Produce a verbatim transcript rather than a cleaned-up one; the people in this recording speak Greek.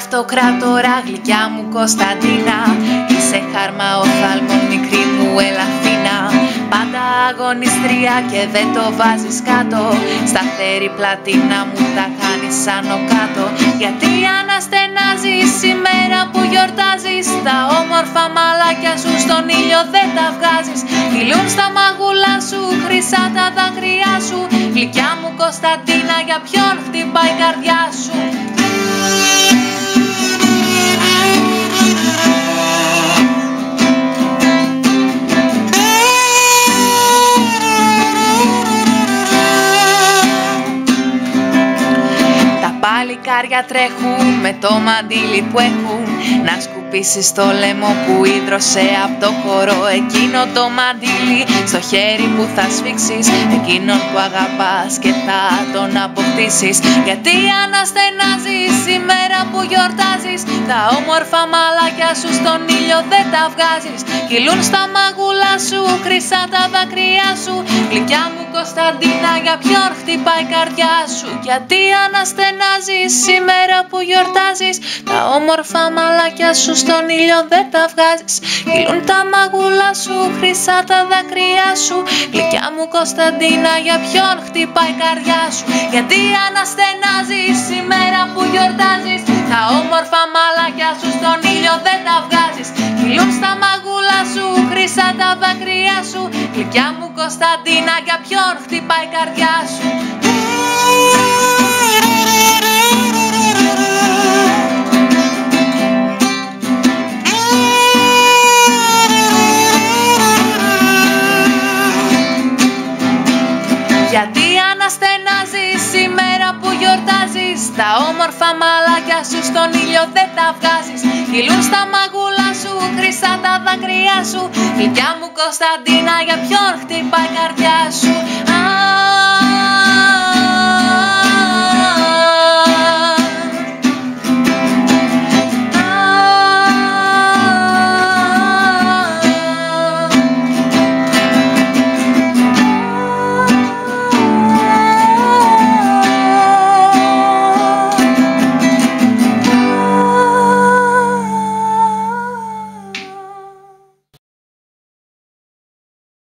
αυτοκράτορα, γλυκιά μου Κωνσταντίνα. Είσαι χάρμα οφθαλμών, μικρή μου Ελαφίνα. Πάντα αγωνιστρία και δεν το βάζεις κάτω. Σταθερή πλατίνα μου τα χάνεις άνω κάτω. Γιατί αναστενάζεις σήμερα που γιορτάζεις? Τα όμορφα μαλάκια σου στον ήλιο δεν τα βγάζεις. Κυλούν στα μαγούλα σου χρυσά τα δάκρυά σου. Γλυκιά μου Κωνσταντίνα, για ποιον χτυπάει η καρδιά σου? Παλικάρια τρέχουν με το μαντίλι που έχουν να σκουπίσεις το λαιμό που ίδρωσε από το χώρο. Εκείνο το μαντίλι στο χέρι που θα σφίξεις, εκείνον που αγαπάς και θα τον αποκτήσεις. Γιατί αναστενάζεις σήμερα που γιορτάζεις? Τα όμορφα μαλάκια σου στον ήλιο δεν τα βγάζεις. Κυλούν στα μαγούλα σου χρυσά τα δάκρυά σου. Γλυκιά μου Κωνσταντίνα, για ποιον χτυπάει η καρδιά σου? Γιατί αναστενάζεις σήμερα που γιορτάζεις? Τα όμορφα μαλάκια σου στον ήλιο δεν τα βγάζεις. Κυλούν τα μαγούλα σου χρυσά τα δάκρυά σου. Γλυκιά μου Κωνσταντίνα, για ποιον χτυπάει η καρδιά σου? Γιατί αναστενάζεις σήμερα που γιορτάζεις? Τα όμορφα μαλάκια σου στον ήλιο δεν τα βγάζεις. Κυλούν στα μαγούλα σου χρυσά τα δάκρυά σου. Γλυκιά μου Κωνσταντίνα, για ποιον χτυπάει η καρδιά σου? Γιατί αναστενάζεις σήμερα που γιορτάζεις? Τα όμορφα μαλάκια σου στον ήλιο δεν τα βγάζεις. Κυλούν στα μαγούλα σου χρυσά τα δάκρυά σου. Γλυκιά μου Κωνσταντίνα, για ποιον χτυπάει η καρδιά σου? Α,